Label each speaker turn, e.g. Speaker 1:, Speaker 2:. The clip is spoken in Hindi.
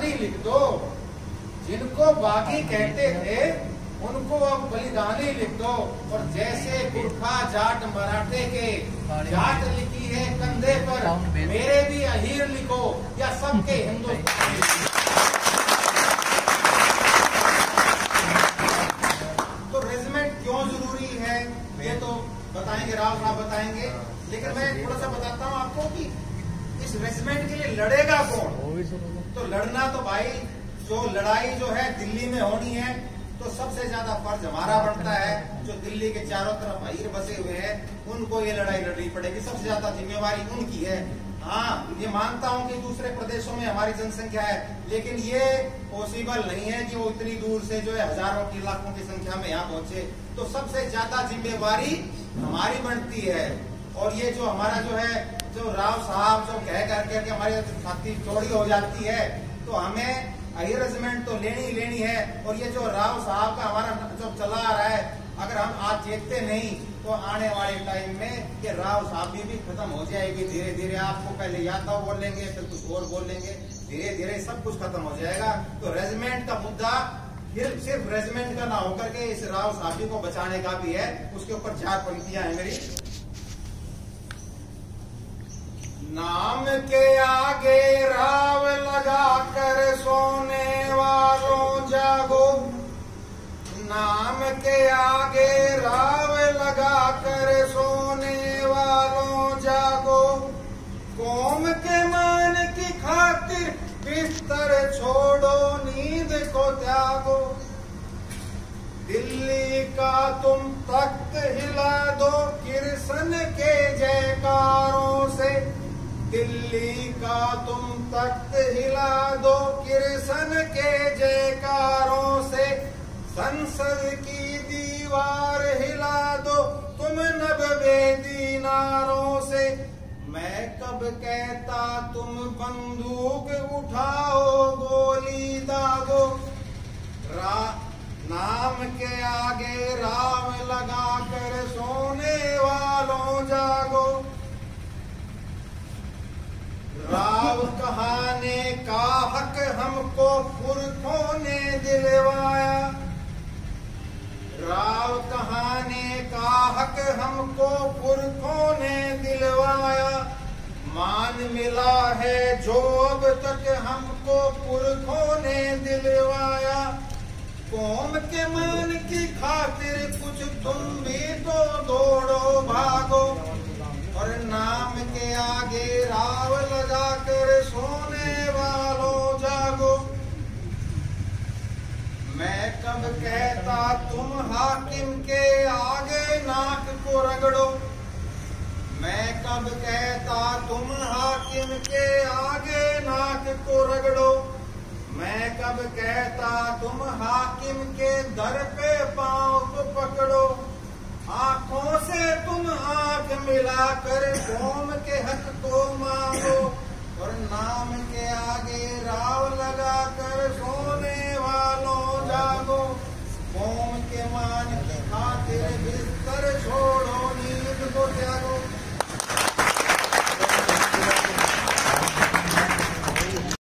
Speaker 1: बलिदानी लिख दो। जिनको बागी कहते थे उनको अब बलिदानी लिख दो। और जैसे गुरखा जाट मराठे के जाट लिखी है कंधे पर, मेरे भी अहीर लिखो या सबके हिंदुस्तान। तो रेजिमेंट क्यों जरूरी है ये तो बताएंगे, राव साहब बताएंगे, लेकिन मैं थोड़ा सा बताता हूँ आपको कि इस रेजिमेंट के लिए लड़ेगा कौन। तो लड़ना तो भाई जो लड़ाई जो है दिल्ली में होनी है, तो सबसे ज्यादा फर्ज हमारा बनता है। जो दिल्ली के चारों तरफ अहीर बसे हुए हैं उनको ये लड़ाई लड़नी पड़ेगी, सबसे ज्यादा जिम्मेवारी उनकी है। हाँ, ये मानता हूँ कि दूसरे प्रदेशों में हमारी जनसंख्या है, लेकिन ये पॉसिबल नहीं है कि वो इतनी दूर से जो है हजारों की लाखों की संख्या में यहाँ पहुंचे। तो सबसे ज्यादा जिम्मेवारी हमारी बनती है। और ये जो हमारा जो है जो राव साहब जो कह करके हमारी छाती चौड़ी हो जाती है, तो हमें अहीर रेजिमेंट तो लेनी है। और ये जो राव साहब का हमारा जो चला आ रहा है, अगर हम आज देखते नहीं तो आने वाले टाइम में ये राव साहब भी खत्म हो जाएगी धीरे धीरे। आपको पहले यादव बोलेंगे, फिर कुछ और बोलेंगे, धीरे धीरे सब कुछ खत्म हो जाएगा। तो रेजिमेंट का मुद्दा सिर्फ रेजिमेंट का ना होकर के इस राव साहब जी को बचाने का भी है। उसके ऊपर 4 पंक्तियां हैं मेरी। नाम के आगे राव लगा कर सोने वालों जागो। नाम के आगे राव लगा कर सोने वालों जागो। कौम के मान की खातिर बिस्तर छोड़ो, नींद को त्यागो। दिल्ली का तुम तख्त हिला दो किरसन के जयकारों से। दिल्ली का तुम तख्त हिला दो किरसन के जयकारों से। संसद की दीवार हिला दो तुम 90 दीनारों से। मैं कब कहता तुम बंदूक उठाओ, गोली दागो। नाम के आगे राव लगा कर सोने वालों जागो। राव कहाने का हक हमको पुरखों ने दिलवाया। राव कहाने का हक हमको पुरखों ने दिलवाया। मान मिला है जो अब तक हमको पुरखों ने दिलवाया। कौम के मान की खातिर कुछ तुम भी तो दौड़ो भागो। और नाम के आगे राव लगा कर सोने वालों जागो। मैं कब कहता तुम हाकिम के आगे नाक को रगड़ो। मैं कब कहता तुम हाकिम के आगे नाक को रगड़ो। मैं कब कहता तुम हाकिम के दर पे पांव को पकड़ो। आंखों से तुम आंख मिलाकर कौम के हक को मांगो। और नाम के आगे राव लगा कर सोने वालों जागो। कौम के मान की खातिर बिस्तर छोड़ो, नींद को त्यागो।